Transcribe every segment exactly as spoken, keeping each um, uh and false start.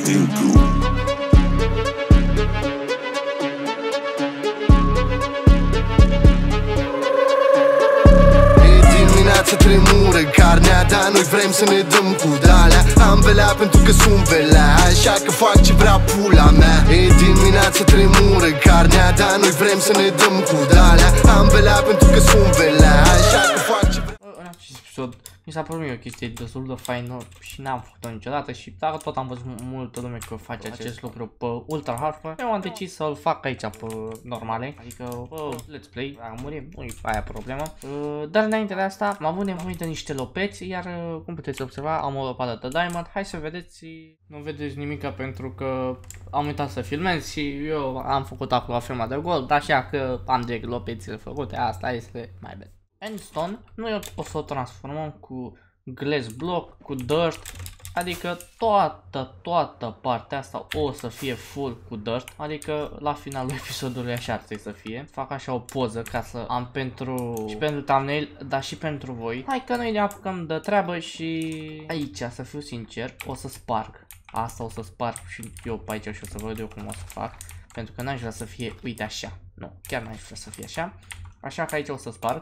Să tremură carnea, dar noi vrem să ne dăm cu d-alea. Am velea pentru că sunt velea, așa că fac ce vrea pula mea. E dimineața tremură carnea, dar noi vrem să ne dăm cu d-alea. Am velea pentru că sunt velea, așa că fac ce vrea. În acest episod mi s-a părut o chestie destul de faină și n-am făcut-o niciodată. Și dacă tot am văzut multă lume că face acest lucru pe ultra hardcore, eu am decis să-l fac aici pe normale, adică pe let's play, dacă murim, nu-i aia problema. Dar înainte de asta am avut nevoie de niște lopeți, iar cum puteți observa am o lopată de diamond. Hai să vedeți, nu vedeți nimica pentru că am uitat să filmez și eu am făcut acolo firma de gold, așa că am direct lopețile făcute, asta este mai bine. Endstone, noi o să o transformăm cu glass block, cu dirt, adică toată, toată partea asta o să fie full cu dirt, adică la finalul episodului așa ar trebui să fie. Fac așa o poză ca să am pentru și pentru thumbnail, dar și pentru voi. Hai că noi ne apucăm de treabă și aici, să fiu sincer, o să sparg. Asta o să sparg și eu pe aici și o să văd eu cum o să fac, pentru că n-aș vrea să fie, uite așa, nu, chiar n-aș vrea să fie așa. Așa că aici o să sparg.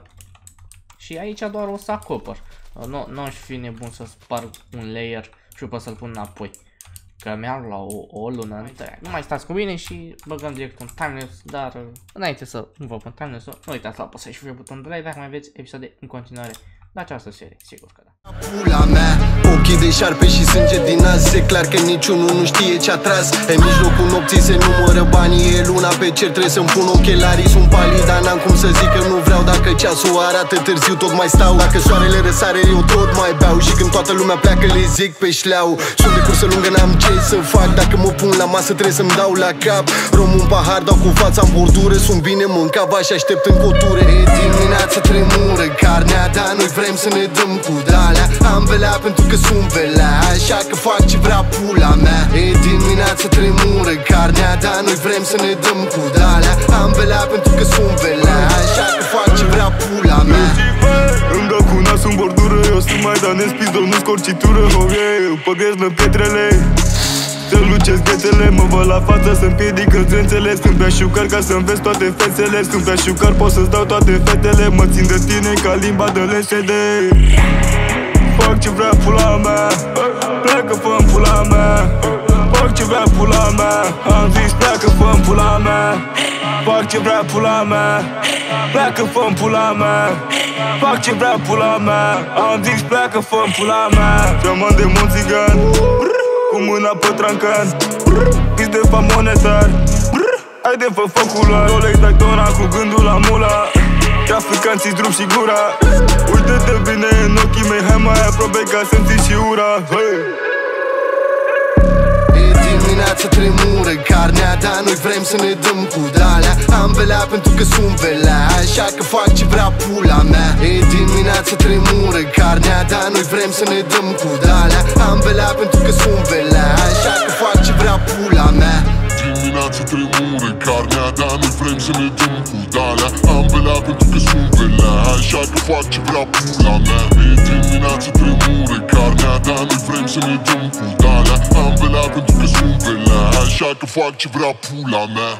Și aici doar o să acopăr. Nu, nu aș fi nebun să sparg un layer și după să-l pun înapoi. Că mi-am la o, o lună întreagă. Nu mai stați cu mine și băgăm direct un timelapse. Dar înainte să nu vă pun timelapse, nu uitați să apăsați și pe butonul de like dacă mai aveți episoade în continuare la această serie, sigur că da. Pula mea, ochii de șarpe și sânge din nas. E clar că niciunul nu știe ce-a tras. În mijlocul nopții se numără banii. E luna pe cer, trebuie să-mi pun ochelarii. Sunt palid, dar n-am cum să zic că nu vreau. Dacă ceasul arată târziu, tot mai stau. Dacă soarele răsare, eu tot mai beau. Și când toată lumea pleacă, le zic pe șleau. Sunt de cursă lungă, n-am ce să fac. Dacă mă pun la masă, trebuie să-mi dau la cap. Rom un pahar, dau cu fața în bordură. Sunt bine mâncat, și aștept în cotură. E dimineața tremură carnea, dar noi vrem să ne dăm cu d-alea. Am velea pentru că sunt velea, așa că fac ce vrea pula mea. E dimineața tremură carnea, dar noi vrem să ne dăm cu d-alea. Am velea pentru că sunt velea, așa că fac ce vrea pula mea. Îmi dau cu nasul în bordură, eu sunt mai danez, pizdol, nu scorcitură. Oh yeah, eu păgăesc la pietrele, să lucesc ghetele, mă văd la față să-mi piedică înțeles. Când bea șucar ca să-mi vezi toate fețele. Când bea șucar pot să-ți dau toate fetele. Mă țin de tine ca limba de L S D. Fac ce vrea pula mea, pleacă fă-mi pula mea. Fac ce vrea pula mea, am zis pleacă fă-mi pula mea. Fac ce vrea pula mea, pleacă fă-mi pula mea. Fac ce vrea pula mea, am zis pleacă fă-mi pula mea. Șaman de mon țigan, cu mâna pe trancan, pis de fa monetar. Haide fă focul ăla, Rolex Daytona cu gândul la mula. Traficanții drup și gura, uite-te bine în ochii mei, hai mai aproape ca să-mi ții și ura. Hey! E dimineața tremură carnea, dar noi vrem să ne dăm cu d-alea. Am velea pentru că sunt velea, așa că fac ce vrea pula mea. E dimineața tremură carnea, dar noi vrem să ne dăm cu d-alea. Am velea pentru că sunt velea, așa că fac ce vrea pula mea. Dimineața tremură carnea, dar noi vrem să ne dăm cu d-alea. Am velea pentru că sunt velea, așa că fac ce vrea pula mea. E dimineața tremură carnea, dar noi vrem să ne dăm cu d-alea. Am velea pentru că sunt velea, așa că fac ce vrea pula mea.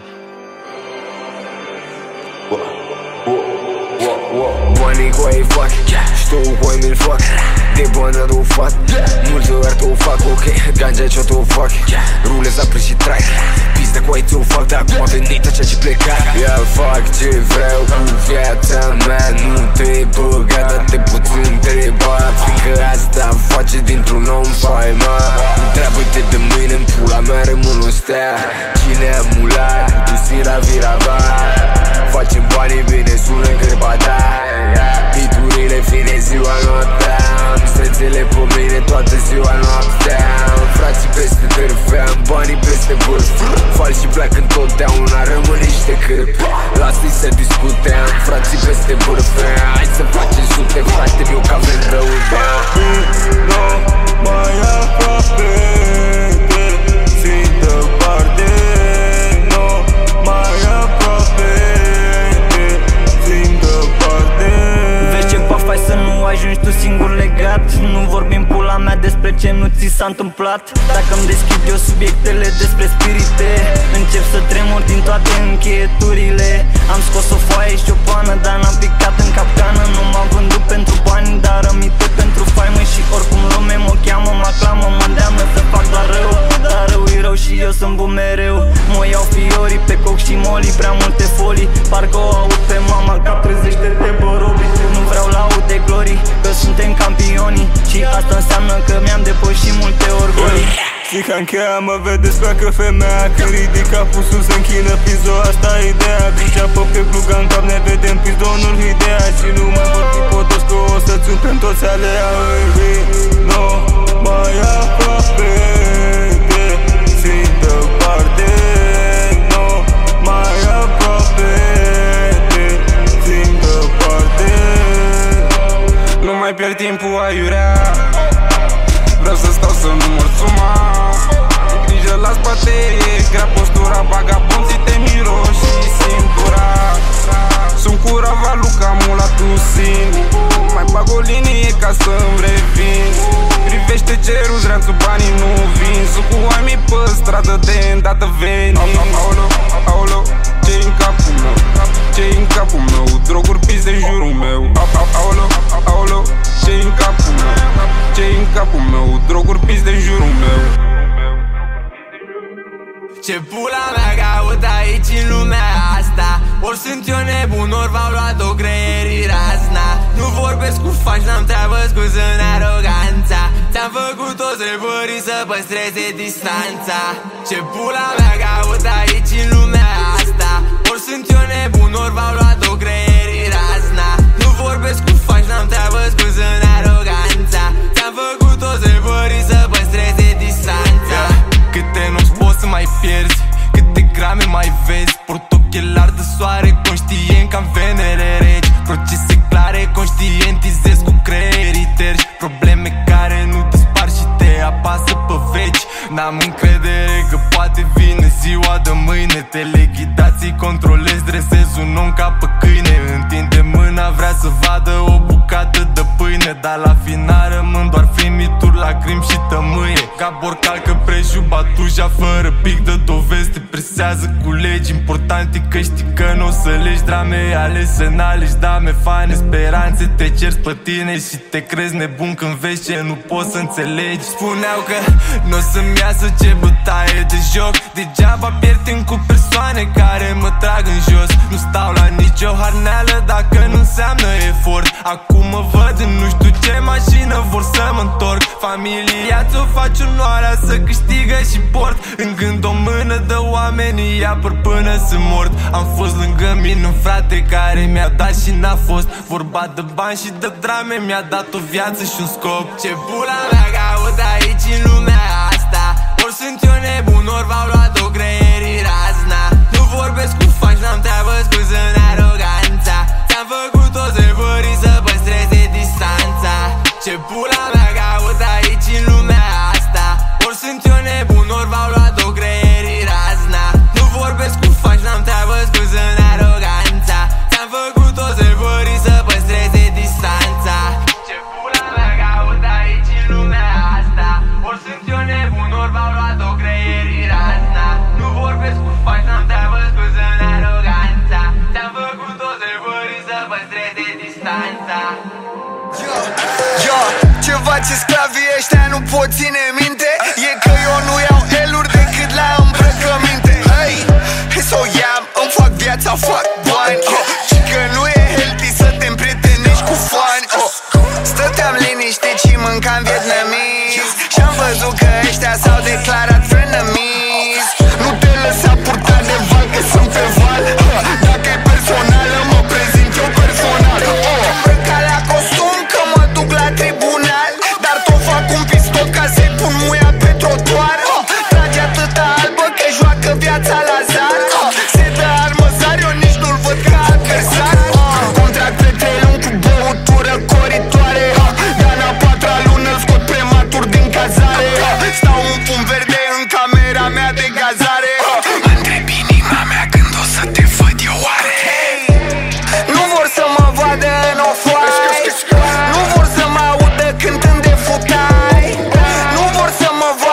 Banii cu ai fac, știu cu ai mi-l fac. De bani tu fac, mulți ori tu fac, ok. Ganja ce tu fac, rulez apri și trag. Pizda cu ai tu fac, dar acum a venit așa ce pleca. Ia fac ce vreau cu viața mea, nu te băga, dar te poți întreba. Fiindcă asta face dintr-un om faima. Întreabă-te de mâine, în pula mea rămân o stea. Cine a mulat, tu sira vira va. Facem banii bine, sună greba ta. Biturile fine ziua noaptea. Strețele pe mine toată ziua noaptea. Frații peste târfeam, banii peste vârf. Falși pleacă întotdeauna, rămân niște cârpi. Lasă-i să discuteam, frații peste vârfe. Hai să facem sute, frate meu, că avem rău de no, mai aproape, te țin departe. No, mai aproape, te țin departe. Vezi ce faci, fai să nu ajungi tu singur legat. Nu vorbim pula mea despre ce nu ți s-a întâmplat. întâmplat. Dacă îmi deschid eu subiectele despre spirite, încep să tremur din toate încheieturile. Am scos o foaie și o pană, dar n-am picat în capcană. Nu m-am vândut pentru bani, dar rămite pentru faimă. Și oricum lume mă cheamă, mă aclamă, mă îndeamnă să fac doar rău. Dar rău e rău și eu sunt bun mereu. Mă iau fiorii pe coc și moli, prea multe folii. Parcă o aud pe mama ca trezește-te borobi. Nu vreau laude glorii, că suntem campionii. Și asta înseamnă că mi-am depășit multe orgolii. Zica în cheia, mă vedeți pleacă femeia. Când ridic capul sus, închină pizo, asta e ideea. Duci apă pe pluga în cap, ne vedem pizonul Hidea. Și nu mai vorbi potos că o să-ți umplem toți alea. No, mai aproape de țin departe. No, mai aproape de țin departe. Nu mai pierd timpul aiurea. Vreau să stau să număr suma. Grijă la spate, e grea postura. Vagabonții te miroși și cintura. Sunt cu Ravalu ca mula Tusin. Mai bag o linie ca să-mi revin. Privește cerul, dreanțul, banii nu vin. Sunt cu oameni pe stradă, de îndată veni. Aolo, aolo, ce-i în capul meu? Ce-i în capul meu? Droguri pise în jurul meu. Aolo, aolo, ce-i în capul meu? Ce-i în capul meu? Droguri pise în jurul meu. Ce pula mea caut aici în lumea asta? Ori sunt eu nebun, ori v-au luat-o creierii razna. Nu vorbesc cu faci, n-am treabă, scuză-mi aroganța. Ți-am făcut toți revorii să păstreze distanța. Ce pula mea caut aici în lumea asta? Ori sunt eu nebun, ori v-au luat-o creierii razna. Nu vorbesc cu faci, n-am treabă, scuză-mi aroganța. Ți-am făcut toți revorii să păstreze distanța. Câte nu-ți poți să mai pierzi, câte grame mai vezi. Port ochelari de soare, conștient ca-n venere regi. Procese clare, conștientizez cu creierii tergi. Probleme care nu dispar și te apasă pe veci. N-am încredere că poate vine ziua de mâine. Teleghidații controlez, dresez un om ca pe câine. Întinde mâna, vrea să vadă o bucată de pâine. Dar la final rămân doar frimituri, lacrimi și tămâie. Ca borcal că prejub batuja fără pic de dovezi. Te presează cu legi importante că știi că n-o să legi. Drame alese n-alegi, dame fane, speranțe. Te ceri pe tine și te crezi nebun când vezi ce nu poți să înțelegi. Spuneau că n-o să-mi iasă ce bătaie de joc. Degeaba pierd timp cu persoane care mă trag în jos. Nu stau la nicio harneală dacă nu înseamnă efort. Acum mă văd în nu știu ce mașină, vor să mă întorc. Familia ți-o faci onoarea să câștigă și port. În gând o mână de oamenii ia păr până sunt mort. Am fost lângă mine un frate care mi-a dat și n-a fost vorba de bani și de drame, mi-a dat o viață și un scop. Ce pula mea caut aici în lumea asta? Ori sunt eu nebun, ori v-au luat-o creierii razna. Nu vorbesc cu faci, n-am treabă, scuză-mi aroganța. Ți-am făcut toți revorii să păstreze distanța. Ce pula mea caut aici în lumea asta? Ori sunt eu nebun, ori v-au luat-o creierii razna. Nu vorbesc cu faci, n-am treabă, scuză-mi aroganța. Ți-am făcut toți revorii să păstreze distanța. Ce pula mea caut aici în lumea asta? Ori sunt eu nebun, ori v-au luat-o creierii razna. Nu vorbesc cu faci, n-am treabă, scuză-mi aroganța. Ți-am făcut toți revorii să păstreze distanța. Yo, ceva ce sclavii ăștia nu pot ține minte e că eu nu iau eluri decât la îmbrăcăminte. Hey, so yeah, îmi fac viața, fac bani oh, și că nu e healthy să te împrietenești cu fani oh. Stăteam liniștit și mâncam vietnamiz și-am văzut că ăștia s-au declarat frenemies. Nu te lăsa purta de val că sunt pe val oh. Dacă e personală mă prezint eu personal oh. Calea costum că mă duc la tribunal, dar tot fac un pistol ca să-i pun muia pe trotuar oh. Trage atâta albă că joacă viața la zar oh. Se dă armăzar, eu nici nu-l văd ca adversar oh. Contract pe trei luni cu băutură coritoare oh. Dar la patra lună îl scot prematur din cazare oh. Stau un fum verde în camera mea de gazare oh. Mă-ntreb inima mea când o să te văd eu oare hey. Nu vor să mă vadă în ofoai, nu vor să mă audă cântând de futai, nu vor să mă vadă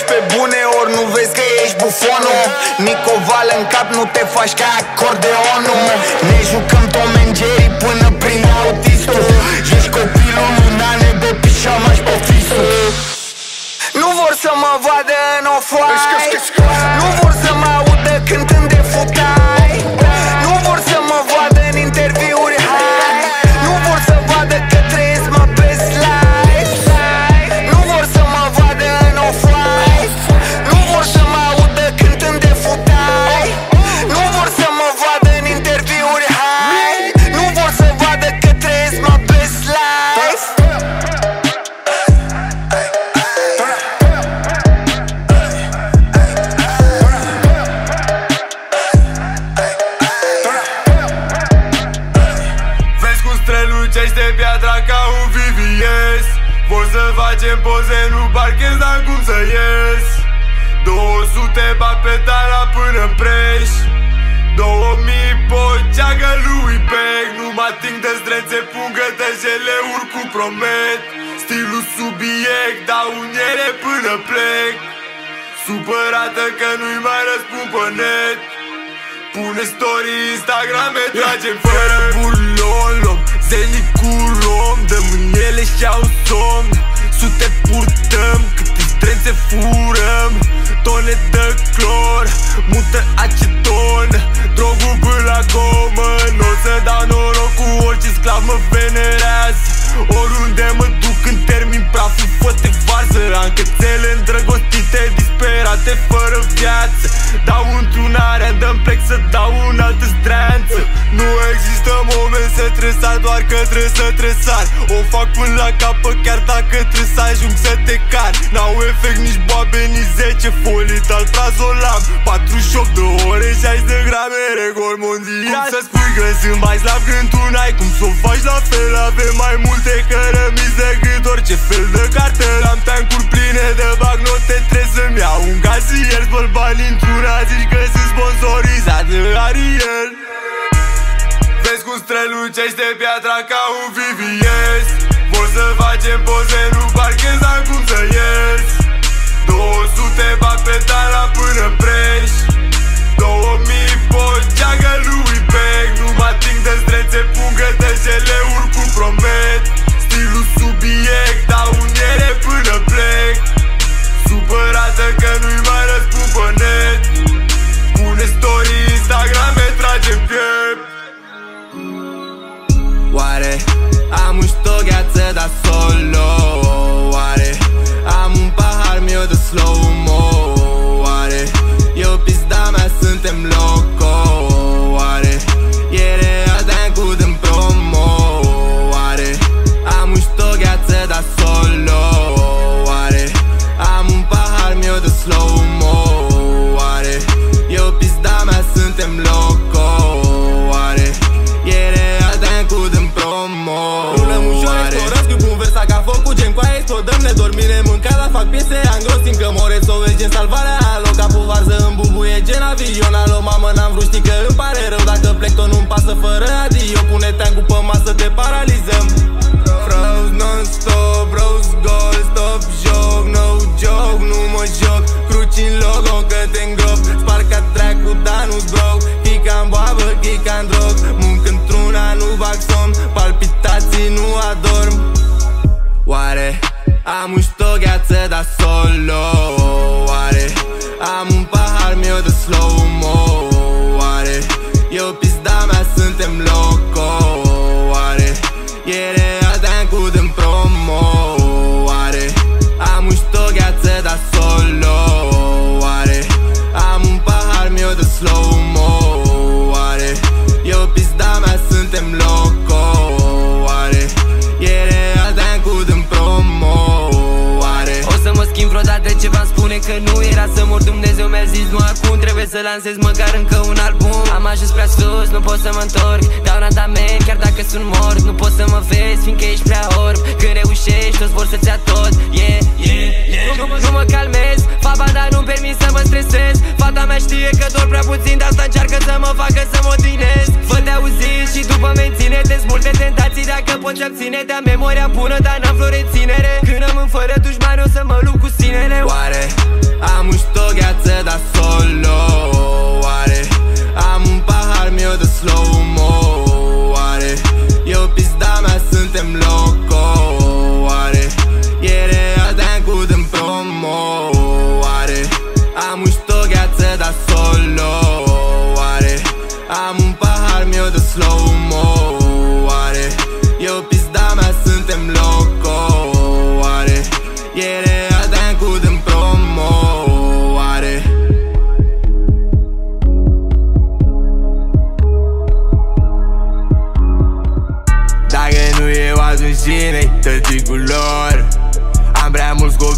pe bune, ori nu vezi că ești bufonul. Nicovală în cap, nu te faci ca acordeonul. Ne jucăm Tom and Jerry până prin autistul. Ești copilul lunane de pișamași pe fisul. Nu vor să mă vadă în ofoai, nu vor să mă audă cântând de futai, nu vor să mă vadă în interviuri high, nu vor să vadă că trăiesc my best life. Nu vor să mă vadă în ofoai, nu vor să mă audă cântând de futai, nu vor să mă vadă în interviuri high, nu vor să vadă că trăiesc my best life. Strălucește piatra ca un V V S. Vor să facem poze, nu parchez, dar cum să ies. două sute bat pedala până-n preș. două mii poceagă lui Beck. Nu mă ating de zdrențe, pungă de jeleuri cu promet. Stilul subiect, dau uniere până plec. Supărată că nu-i mai răspund pe net. Pune story, Instagrame, tragem fără bulon. Luăm zeli cu rom, dăm în ele și-au somn. Sute purtăm, câte zdrențe furăm. Tone de clor, mută aceton. Drogul până la comă, n-o să dau noroc cu orice sclav mă venerează. Oriunde mă duc când termin praful, fă-te varză. Am cățele îndrăgostite, disperate, fără viață. Dau întrunarea, îmi plec să dau în altă zdreanță. Nu există moment să tresar, doar că trebuie să tresar. O fac până la capă, chiar dacă trebuie să ajung să te car. N-au efect nici boabe, nici zece folii alprazolam. patruzeci și opt de ore, șaizeci de grame, record mondial. Cum să spui că sunt mai slab când tu n-ai cum să o faci la fel? Avem mai multe cărămizi decât orice fel de cartel. Am tancuri pline de bagnote, trebuie să-mi iau un casier. Spăl bani într-una, zici că sunt sponsorizat de Ariel. Vezi cum strălucește piatra ca un V V S. Vor să facem poze, nu parchez, dar cum să ies. două sute bat pedala până-n preș. două mii poceagă lui Beck. Nu mă ating de zdrențe, pungă de jeleuri cu promet. Stilul subiect, dau uniere până plec. Supărată că nu-i mai răspund pe net. Pune story, Instagrame, tragem piept. Oare am un ștogheață, dar solo? Oare am un pahar meu de slow-mo? Oare eu pizda mea, suntem loco? Oare e real de-ancul din promo? Oare am un ștogheață, dar solo? Oare am un pahar meu de slow-mo? Oare eu pizda mea, suntem loco? Oare e real de-ancul din promo? Rulăm ușor, explorăm, cu un versa ca focul, gen coaie, explodăm, ne dormim, ne mâncăm, la fac piese, am gros, simt că moresc, o vezi, gen salvarea alo, ca pe varză în bubuie, gen avion, alo, mamă, n-am vrut, știi că îmi pare rău, dacă plec tot nu-mi pasă fără adio, pune teancul pe masă, te paralizăm. Froze non-stop, rose gold, stop joc, no joke, nu mă joc, cruci în logo că te îngrop, spar ca dracu, dar nu-s broke, chica-n boabă, chica-n drog, munc într-una, nu bag somn, palpitații, nu adorm. Oare am un ștogheață, dar solo? Oare am un pahar meu de slow-mo? Oare eu pizda mea, suntem loco? Oare e real de-ancul din promo? Oare am un ștogheață, dar solo? Oare am un pahar meu de slow-mo? Oare eu pizda mea, suntem loco? Oare e real de-ancul din promo? Oare o să mă schimb vreodată, ce v-am spune că nu era să mor, Dumnezeu mi-a zis nu acum, trebuie să lansez măcar încă un album. Am ajuns prea sus, nu pot să mă întorc, dau randament chiar dacă sunt mort. Nu poți să mă vezi, fiindcă ești prea orb, când reușești toți vor să-ți ia tot. Yeah, yeah, yeah. Nu, nu mă calmez, faba dar nu-mi permis să mă stresez. Fata mea știe că dor prea puțin, de asta încearcă să mă facă să mă odinez. Fă-te auziți și după menține-te, multe tentații dacă poți abține. Te-am memoria bună, dar n-am flori în ținere. Când rămân fără dușmani o să mă lupt cu sinele. Oare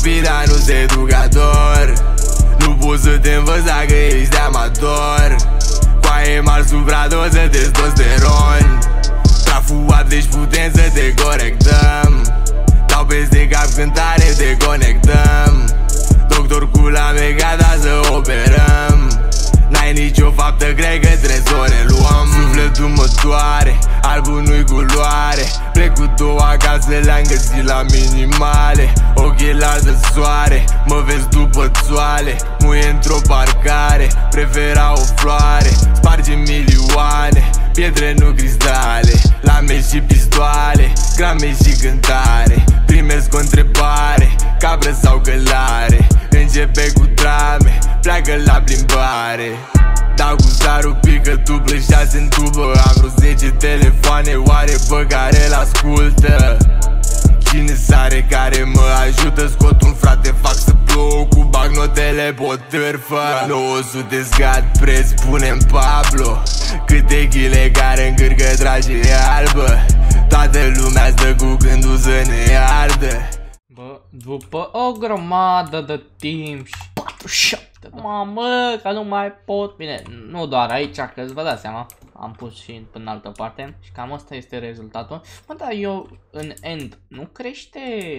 copii, dar nu-s educator. Nu poți să te învăț dacă ești amator. Coaie mari, supradoză, testosteron. Trafuat, deci putem să te corectăm. Dau peste cap cântare, te conectăm. Doctor cu la mea, gata să operăm. N-ai nicio faptă, cred că trebuie să o reluăm. Sufletul mă doare, albul nu-i culoare. Plec cu două acasă, le-am găsit la minimale. Ochelari de soare, mă vezi după țoale. Muie într-o parcare, prefera o floare. Sparge milioane, pietre nu cristale. Lame și pistoale, grame și cântare. Primesc o întrebare, capră sau călare. Începe cu drame, pleacă la plimbare. Dau cu sarul, pică dublă, șase în tubă. Am vreo zece telefoane, oare pe care l-ascultă? Cine sare care mă ajută? Scot un frate, fac să plouă cu bagnotele pe o târfă. nouă sute scad preț, punem Pablo. Câte ghile care încărcă trage albă. Toată lumea stă cu gândul să ne ardă. Bă, după o grămadă de timp și patruzeci și șapte de... Mamă, că nu mai pot. Bine, nu doar aici, că îți vă dați seama. Am pus și până în altă parte. Și cam asta este rezultatul. Mă, dar eu în end nu crește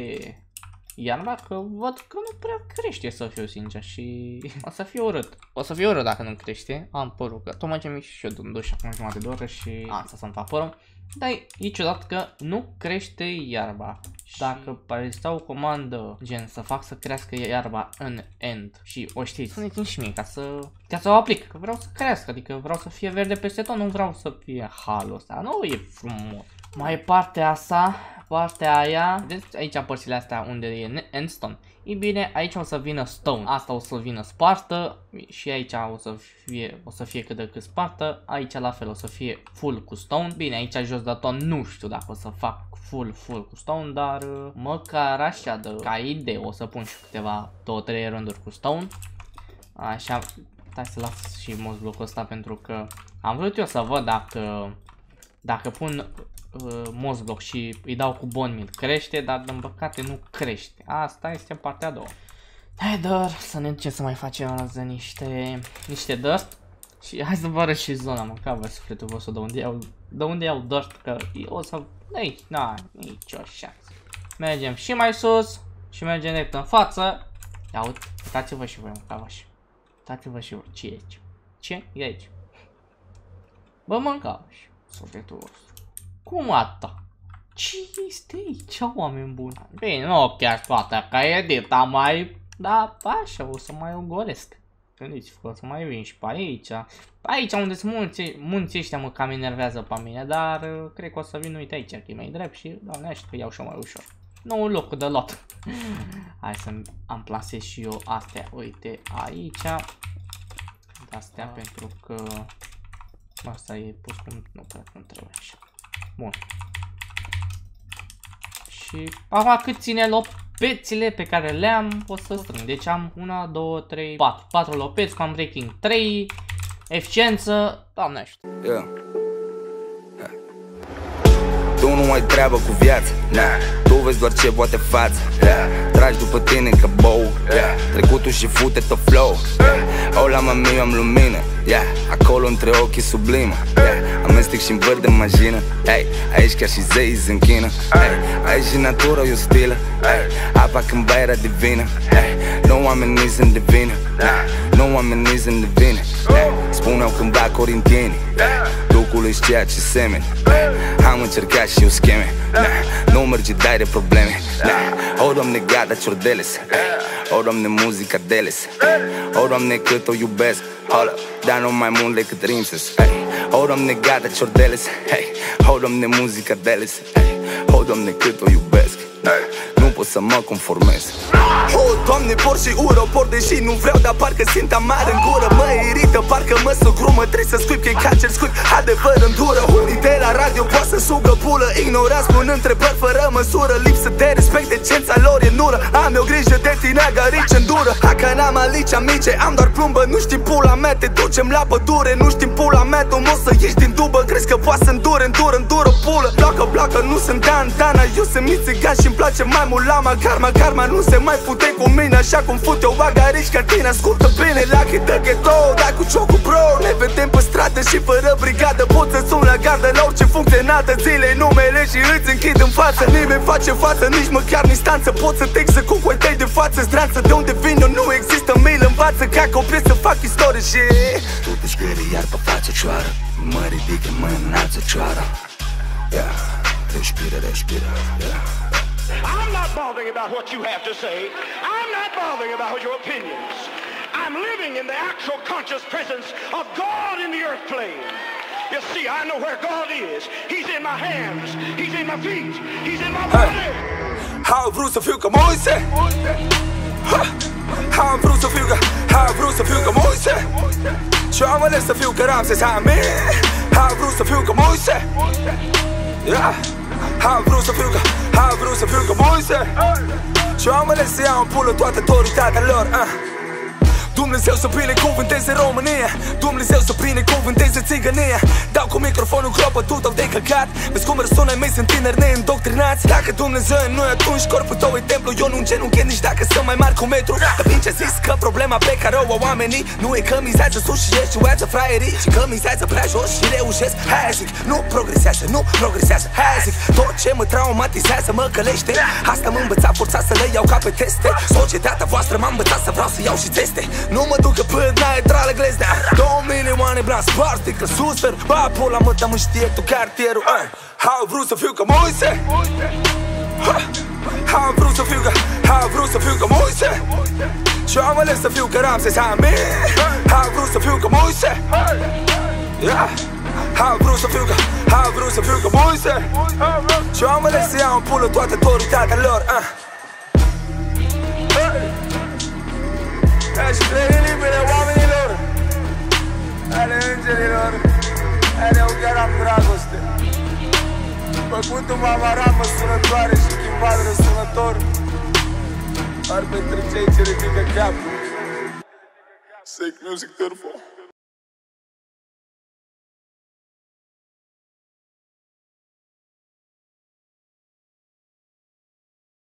iarba, că văd că nu prea crește, să fiu sincer. Și o să fiu urât. O să fiu urât dacă nu crește. Am părul, că tocmai ce mic și eu dăm duș acum jumătate de oră și asta să-mi fac părul. Dar e ciudat că nu crește iarba. Și dacă stau o comandă gen să fac să crească iarba în end și o știți, spuneți-mi și mie ca să, ca să o aplic, că vreau să crească, adică vreau să fie verde peste tot, nu vreau să fie halul ăsta, nu e frumos. Mai e partea asta, partea aia, vedeți aici părțile astea unde e endstone. E bine, aici o să vină stone, asta o să vină spartă și aici o să fie, o să fie cât de cât spartă, aici la fel o să fie full cu stone. Bine, aici jos de tot nu știu dacă o să fac full, full cu stone, dar măcar așa de ca idee o să pun și câteva două trei rânduri cu stone. Așa, stai să las și moss block-ul ăsta pentru că am vrut eu să văd dacă dacă pun uh, moss block și îi dau cu bone meal crește, dar din păcate nu crește. Asta este partea a doua. Hai, dar să ne ducem să mai facem de niște niște dust. Și hai să vă arăt și zona, mă, ca vă sufletul vostru de unde iau, de unde iau dust, că eu o să... Ei, na, nicio șansă. Mergem și mai sus și mergem direct în față. Ia uite, uitați-vă și voi, mă, ca așa. Uitați-vă și voi, ce e aici? Ce e aici? Bă, mânca și sufletul vostru. Cum asta? Ce este aici, oameni buni? Bine, nu chiar toată ca edita mai... Da, așa, o să mai ogoresc. Gândiți-vă că o să mai vin și pe aici. Pe aici unde sunt munții, munții ăștia mă cam enervează pe mine, dar cred că o să vin, uite aici, că e mai drept și, doamne, așa că iau și mai ușor. Nou locul de lot. Hai să amplasez și eu astea, uite, aici. De astea pentru că... Asta e pus cum... Nu, cred că nu trebuie așa. Bun. Și acum cât ține lopețile pe care le-am, o să strâng. Deci am unu, doi, trei, patru. patru lopeți, cu breaking trei, eficiență, doamne ajută. Yeah. Tu nu ai treabă cu viața, nah. Tu vezi doar ce poate față, yeah. Tragi după tine ca bou, yeah. Trecutul și fute tot flow, yeah. O la mami am lumină, yeah. Acolo între ochii sublimă, yeah. Amestec și-n verde magină, hey. Aici chiar și zeii se închină, hey. Aici și natura e o stilă, hey. Apa când ba era divină, hey. Nu oamenii sunt divine, nah. Nu oamenii sunt divine, hey. Spuneau cândva corintieni, Ducul ești ceea ce semeni, am încercat și eu scheme, nah. Nu merge, dai de probleme, nah. O, Doamne, gata ciordeles, o, Doamne, muzica deles, o, Doamne, cât o iubesc, dar nu mai mult decât rimses, o, Doamne, gata ciordeles, o, Doamne, muzica deles, o, Doamne, cât o iubesc, nu pot să mă conformez. Oh, Doamne, por și ură, por deși nu vreau, dar parcă simt amar în gură. Mă irită, parcă mă sugrumă, trebuie să scuip, că-i cancer, scuip, adevăr îndură. Unii de la radio poate să sugă pulă, ignorați, pun întrebări fără măsură. Lipsă de respect, decența lor e nură. Am eu grijă de tine, agarici îndură. Haca n-am alici, faci amice, am doar plumbă. Nu știi pula mea, te ducem la pădure. Nu știi pula mea, tu n-o să ieși din dubă. Crezi că poate să îndure, îndură, îndură pulă. Bloacă, bloacă, nu sunt Dan-Dana. Eu sunt mițigan și-mi place mai mult lama. Karma, karma, nu se mai fute cu mine așa cum fut eu agarici ca tine. Ascultă bine, la hit de ghetto, dai cu ciocul bro. Ne vedem pe stradă și fără brigadă. Pot să sun la gardă la orice funcție înaltă. Zilei numele și îți închid în față. Nimeni face față, nici măcar în instanță. Pot să te execut cu ai tăi de față. Zdranță, de unde vin eu nu există. Mil învață ca copii să fac istorie și tu te șgări iar pe față cioară. Mă ridic, mă înalță cioară. Yeah, respiră, respiră, yeah. I'm not bothering about what you have to say. I'm not bothering about your opinions. I'm living in the actual conscious presence of God in the earth plane. You see, I know where God is. He's in my hands. He's in my feet. He's in my body. Hey. Am vrut să fiu ca Moise. Am vrut să fiu ca, am vrut să fiu ca Moise. Și am ales să fiu ca Ramses, amin. Am vrut să fiu ca Moise. Yeah. Am vrut să fiu ca, am vrut să fiu ca Moise. Și am ales să iau în pulă toată autoritatea lor, uh. Dumnezeu să binecuvânteze România. Dumnezeu să binecuvânteze țigănia. Dau cu microfonul clopătut de căcat. Vezi cum răsună, mei sunt tineri neîndoctrinați. Dacă Dumnezeu e noi, atunci corpul tău e templu. Eu nu îngenunchi nici dacă sunt mai mari cu metru. Că bine ce zis că problema pe care o au oamenii nu e că mizează sus și eșuează fraierii, ci că mizează prea jos și reușesc. Hai zic, nu progresează, nu progresează. Hai zic, tot ce mă traumatizează mă călește. Asta m-a învățat, forțat să le iau ca pe teste. Societatea voastră m-a învățat să vreau să iau și teste. Nu mă duc până n-ai trale gleznea. Două milioane blanc spart, sticlă sus, fer. Ba, pula mă, mă știe tu cartierul. Am vrut să fiu ca Moise. Am vrut să fiu ca, am vrut să fiu ca Moise. Și am ales să fiu ca Ramses, amin. Am vrut să fiu ca Moise. Am vrut să fiu ca, am vrut să fiu ca Moise. Și am ales să iau în pulă toată autoritatea lor. Și trei inimile oamenilor, ale îngerilor, ale ugaram dragoste. Făcut-o mama răsunătoare și chimbat răsunător, doar pentru cei ce ridică capul. Sick music, beautiful.